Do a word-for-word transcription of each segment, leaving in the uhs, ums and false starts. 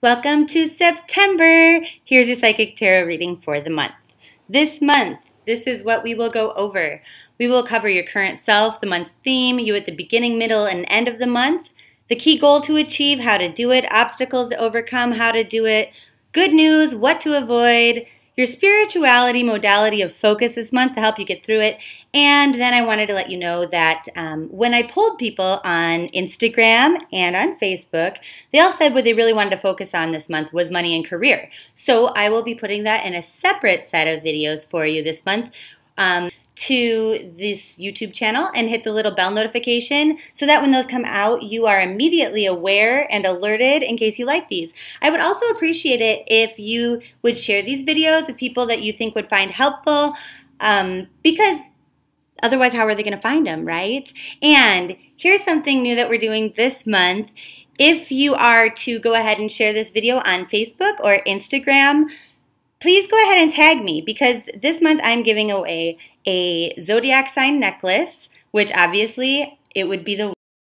Welcome to September. Here's your psychic tarot reading for the month. This month, this is what we will go over. We will cover your current self, the month's theme, you at the beginning, middle, and end of the month, the key goal to achieve, how to do it, obstacles to overcome, how to do it, good news, what to avoid, your spirituality modality of focus this month to help you get through it. And then I wanted to let you know that um, when I polled people on Instagram and on Facebook, they all said what they really wanted to focus on this month was money and career. So I will be putting that in a separate set of videos for you this month um, to this YouTube channel, and hit the little bell notification so that when those come out, you are immediately aware and alerted in case you like these. I would also appreciate it if you would share these videos with people that you think would find helpful, um, because otherwise how are they going to find them, right? And here's something new that we're doing this month. If you are to go ahead and share this video on Facebook or Instagram, please go ahead and tag me, because this month I'm giving away a zodiac sign necklace, which obviously it would be the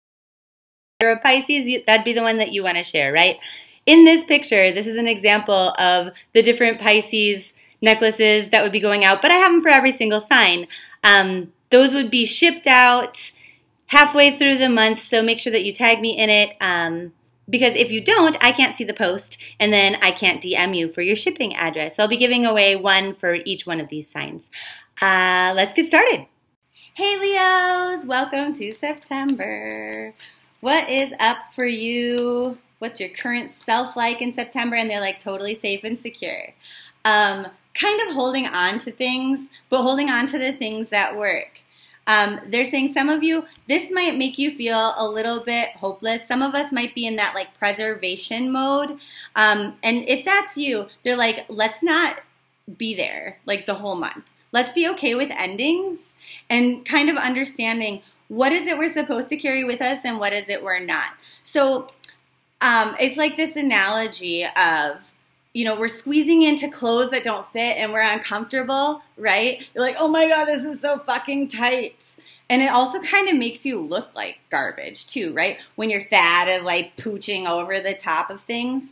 you're a Pisces, that'd be the one that you want to share, right? In this picture, this is an example of the different Pisces necklaces that would be going out, but I have them for every single sign. Um, those would be shipped out halfway through the month, so make sure that you tag me in it. Um, Because if you don't, I can't see the post, and then I can't D M you for your shipping address. So I'll be giving away one for each one of these signs. Uh, let's get started. Hey Leos, welcome to September. What is up for you? What's your current self like in September? And they're like totally safe and secure. Um, kind of holding on to things, but holding on to the things that work. Um, they're saying some of you, this might make you feel a little bit hopeless. Some of us might be in that like preservation mode. Um, and if that's you, they're like, let's not be there like the whole month. Let's be okay with endings and kind of understanding what is it we're supposed to carry with us and what is it we're not. So um, it's like this analogy of, you know, we're squeezing into clothes that don't fit and we're uncomfortable, right? You're like, oh my God, this is so fucking tight. And it also kind of makes you look like garbage too, right? When your fat is like pooching over the top of things.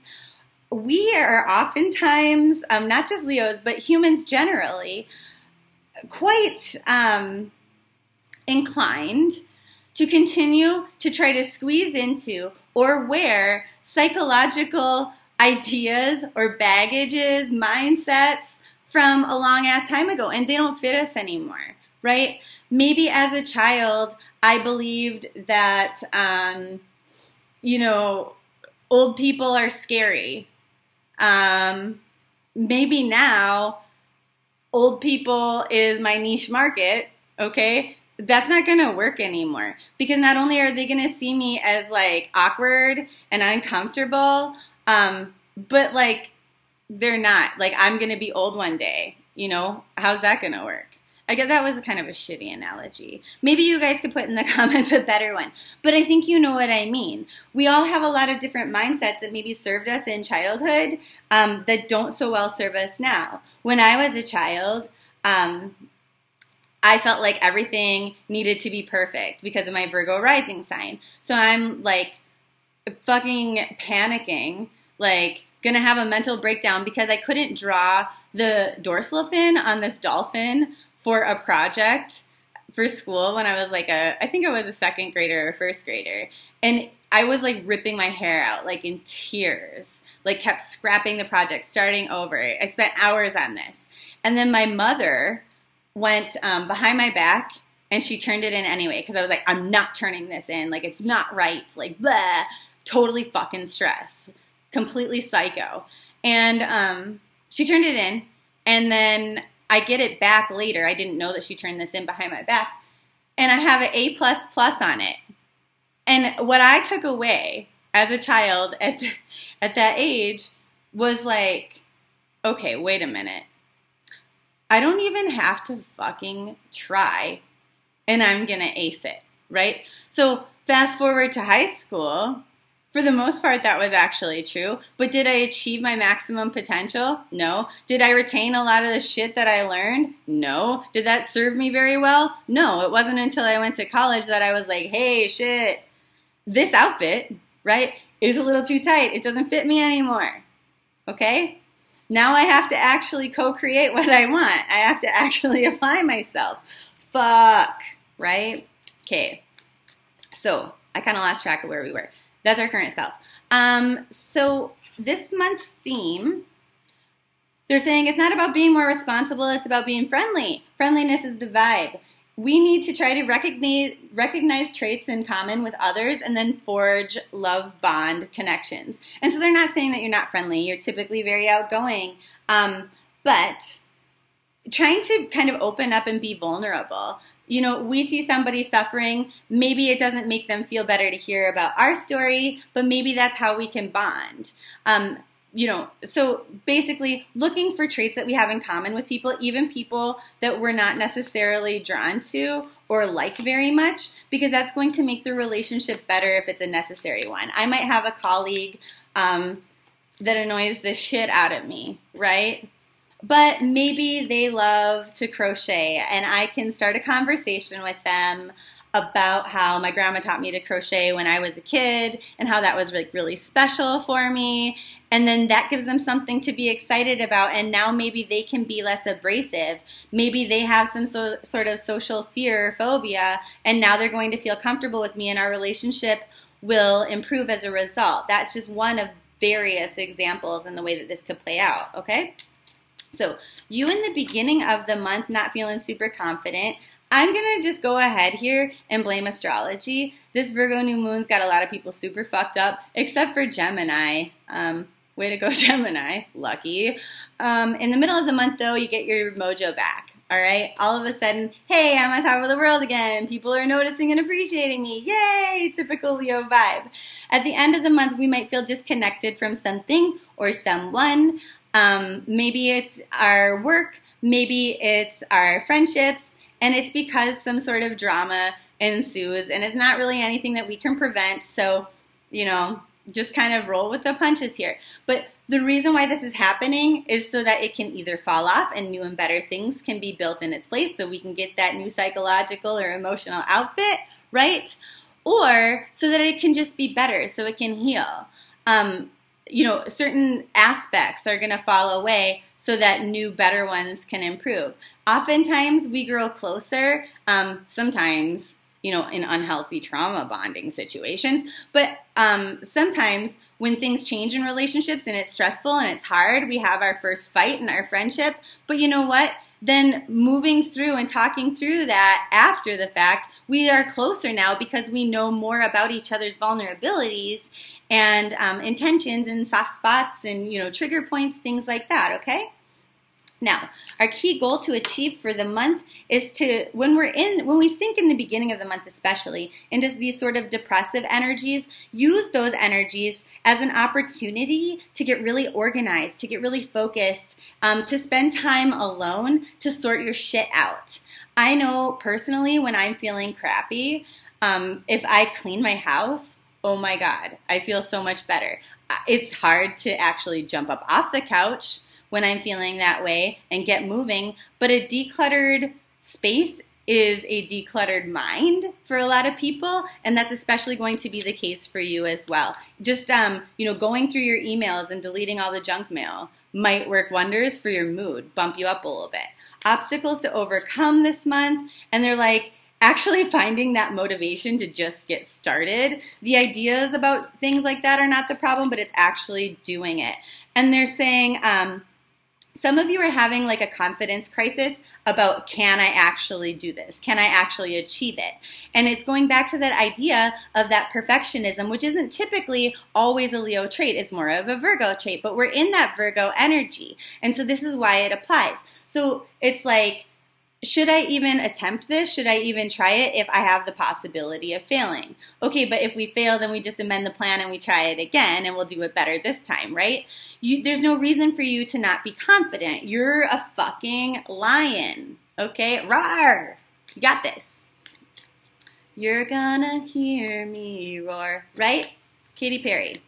We are oftentimes, um, not just Leos, but humans generally, quite um, inclined to continue to try to squeeze into or wear psychological ideas or baggages, mindsets from a long ass time ago, and they don't fit us anymore, right? Maybe as a child, I believed that, um, you know, old people are scary. Um, maybe now, old people is my niche market, okay? That's not going to work anymore, because not only are they going to see me as like awkward and uncomfortable, Um, but like, they're not. Like, I'm going to be old one day, you know? How's that going to work? I guess that was kind of a shitty analogy. Maybe you guys could put in the comments a better one. But I think you know what I mean. We all have a lot of different mindsets that maybe served us in childhood um, that don't so well serve us now. When I was a child, um, I felt like everything needed to be perfect because of my Virgo rising sign. So I'm like, fucking panicking, like gonna have a mental breakdown because I couldn't draw the dorsal fin on this dolphin for a project for school when I was like a, I think I was a second grader or first grader. And I was like ripping my hair out, like in tears, like kept scrapping the project, starting over. I spent hours on this. And then my mother went um, behind my back and she turned it in anyway, because I was like, I'm not turning this in, like it's not right, like blah. Totally fucking stressed, completely psycho. And um, she turned it in, and then I get it back later. I didn't know that she turned this in behind my back. And I have an A plus plus on it. And what I took away as a child at, at that age was like, okay, wait a minute. I don't even have to fucking try, and I'm gonna ace it, right? So fast forward to high school. For the most part, that was actually true. But did I achieve my maximum potential? No. Did I retain a lot of the shit that I learned? No. Did that serve me very well? No. It wasn't until I went to college that I was like, hey, shit, this outfit, right? is a little too tight. It doesn't fit me anymore. Okay? Now I have to actually co-create what I want. I have to actually apply myself. Fuck. Right? Okay. So I kind of lost track of where we were. That's our current self. Um, so this month's theme, they're saying it's not about being more responsible, it's about being friendly. Friendliness is the vibe. We need to try to recognize, recognize traits in common with others and then forge love bond connections. And so they're not saying that you're not friendly. You're typically very outgoing. Um, but trying to kind of open up and be vulnerable. You know, we see somebody suffering. Maybe it doesn't make them feel better to hear about our story, but maybe that's how we can bond. Um, You know, so basically looking for traits that we have in common with people, even people that we're not necessarily drawn to or like very much, because that's going to make the relationship better if it's a necessary one. I might have a colleague um, that annoys the shit out of me, right? But maybe they love to crochet and I can start a conversation with them about how my grandma taught me to crochet when I was a kid and how that was like really special for me. And then that gives them something to be excited about. And now maybe they can be less abrasive. Maybe they have some so, sort of social fear or phobia, and now they're going to feel comfortable with me and our relationship will improve as a result. That's just one of various examples in the way that this could play out, okay? So you in the beginning of the month not feeling super confident, I'm going to just go ahead here and blame astrology. This Virgo new moon's got a lot of people super fucked up, except for Gemini. Um, way to go, Gemini. Lucky. Um, in the middle of the month, though, you get your mojo back. All right? All of a sudden, hey, I'm on top of the world again. People are noticing and appreciating me. Yay! Typical Leo vibe. At the end of the month, we might feel disconnected from something or someone. Um, maybe it's our work. Maybe it's our friendships. And it's because some sort of drama ensues, and it's not really anything that we can prevent. So, you know, just kind of roll with the punches here. But the reason why this is happening is so that it can either fall off and new and better things can be built in its place so we can get that new psychological or emotional outfit, right? Or so that it can just be better, so it can heal. Um, you know, certain aspects are going to fall away so that new, better ones can improve. Oftentimes, we grow closer, um, sometimes, you know, in unhealthy trauma bonding situations, but um, sometimes when things change in relationships and it's stressful and it's hard, we have our first fight in our friendship, but you know what? Then moving through and talking through that after the fact, we are closer now because we know more about each other's vulnerabilities and um, intentions and soft spots and, you know, trigger points, things like that, okay? Now, our key goal to achieve for the month is to, when we're in, when we sink in the beginning of the month especially, into these sort of depressive energies, use those energies as an opportunity to get really organized, to get really focused, um, to spend time alone, to sort your shit out. I know personally when I'm feeling crappy, um, if I clean my house, oh my God, I feel so much better. It's hard to actually jump up off the couch when I'm feeling that way and get moving, but a decluttered space is a decluttered mind for a lot of people, and that's especially going to be the case for you as well. Just um, you know, going through your emails and deleting all the junk mail might work wonders for your mood, bump you up a little bit. Obstacles to overcome this month, and they're like, actually finding that motivation to just get started. The ideas about things like that are not the problem, but it's actually doing it. And they're saying, um, some of you are having like a confidence crisis about, can I actually do this? Can I actually achieve it? And it's going back to that idea of that perfectionism, which isn't typically always a Leo trait. It's more of a Virgo trait, but we're in that Virgo energy. And so this is why it applies. So it's like, should I even attempt this? Should I even try it if I have the possibility of failing? Okay, but if we fail, then we just amend the plan and we try it again and we'll do it better this time, right? You, there's no reason for you to not be confident. You're a fucking lion, okay? Roar! You got this. You're gonna hear me roar, right? Katy Perry.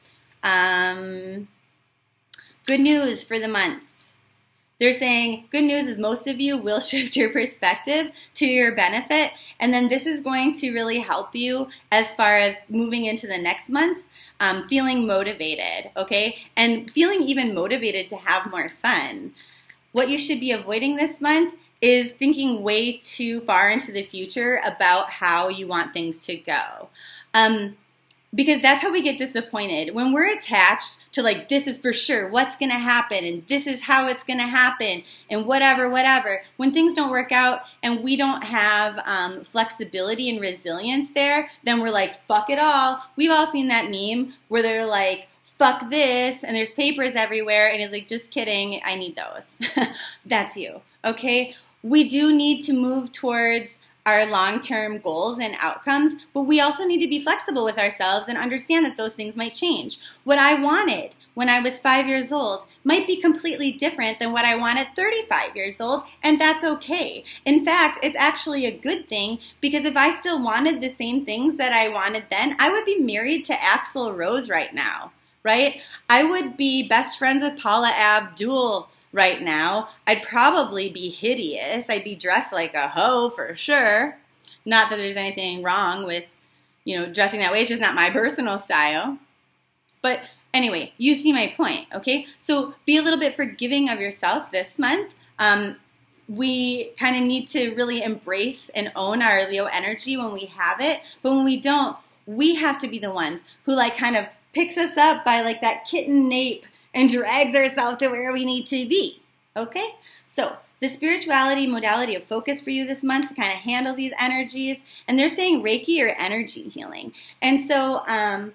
Um, good news for the month. They're saying, good news is most of you will shift your perspective to your benefit, and then this is going to really help you as far as moving into the next months. um, feeling motivated, okay? And feeling even motivated to have more fun. What you should be avoiding this month is thinking way too far into the future about how you want things to go. Um, because that's how we get disappointed. When we're attached to like, this is for sure what's gonna happen and this is how it's gonna happen and whatever, whatever. When things don't work out and we don't have um, flexibility and resilience there, then we're like, fuck it all. We've all seen that meme where they're like, fuck this, and there's papers everywhere, and it's like, just kidding, I need those. That's you, okay? We do need to move towards our long-term goals and outcomes, but we also need to be flexible with ourselves and understand that those things might change. What I wanted when I was five years old might be completely different than what I want at thirty-five years old, and that's okay. In fact, it's actually a good thing, because if I still wanted the same things that I wanted then, I would be married to Axl Rose right now, right? I would be best friends with Paula Abdul right now. I'd probably be hideous. I'd be dressed like a hoe for sure. Not that there's anything wrong with, you know, dressing that way. It's just not my personal style. But anyway, you see my point, okay? So be a little bit forgiving of yourself this month. Um, we kind of need to really embrace and own our Leo energy when we have it. But when we don't, we have to be the ones who like kind of picks us up by like that kitten nape and drags ourselves to where we need to be, okay? So the spirituality modality of focus for you this month to kind of handle these energies, and they're saying Reiki or energy healing. And so um,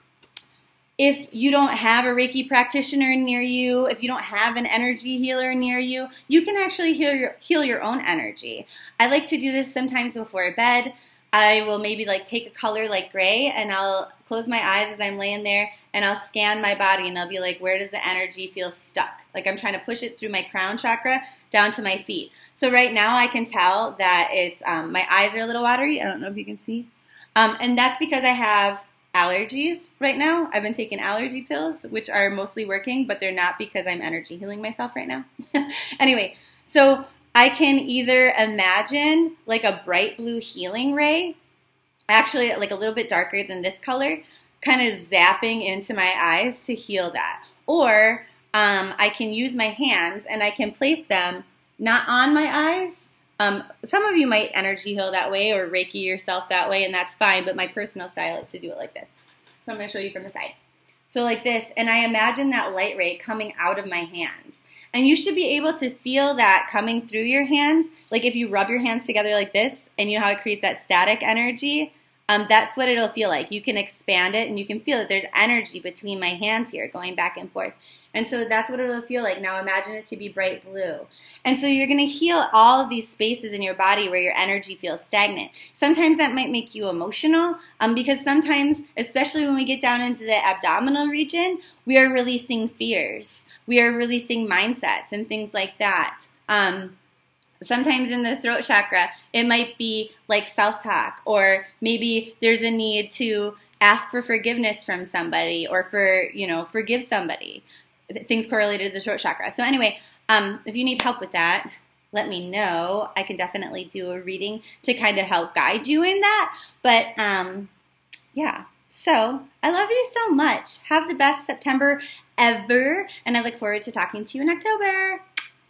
if you don't have a Reiki practitioner near you, if you don't have an energy healer near you, you can actually heal your, heal your own energy. I like to do this sometimes before bed. I will maybe like take a color like gray, and I'll close my eyes as I'm laying there, and I'll scan my body, and I'll be like, where does the energy feel stuck? Like I'm trying to push it through my crown chakra down to my feet. So right now I can tell that it's, um, my eyes are a little watery. I don't know if you can see. Um, and that's because I have allergies right now. I've been taking allergy pills, which are mostly working, but they're not because I'm energy healing myself right now. Anyway, so I can either imagine like a bright blue healing ray, actually like a little bit darker than this color, kind of zapping into my eyes to heal that. Or um, I can use my hands and I can place them not on my eyes. Um, some of you might energy heal that way or Reiki yourself that way, and that's fine, but my personal style is to do it like this. So I'm going to show you from the side. So like this, and I imagine that light ray coming out of my hands. And you should be able to feel that coming through your hands. Like if you rub your hands together like this, and you know how it creates that static energy, um, that's what it'll feel like. You can expand it, and you can feel that there's energy between my hands here going back and forth. And so that's what it'll feel like. Now imagine it to be bright blue. And so you're going to heal all of these spaces in your body where your energy feels stagnant. Sometimes that might make you emotional, um, because sometimes, especially when we get down into the abdominal region, we are releasing fears. We are releasing mindsets and things like that. Um, sometimes in the throat chakra, it might be like self-talk, or maybe there's a need to ask for forgiveness from somebody, or for, you know, forgive somebody. Things correlated to the throat chakra. So anyway, um, if you need help with that, let me know. I can definitely do a reading to kind of help guide you in that. But um, yeah, so I love you so much. Have the best September ever, and I look forward to talking to you in October.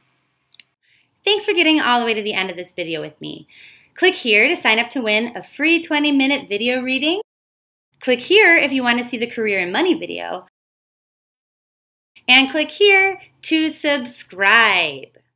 Thanks for getting all the way to the end of this video with me. Click here to sign up to win a free twenty minute video reading. Click here if you want to see the career and money video. And click here to subscribe.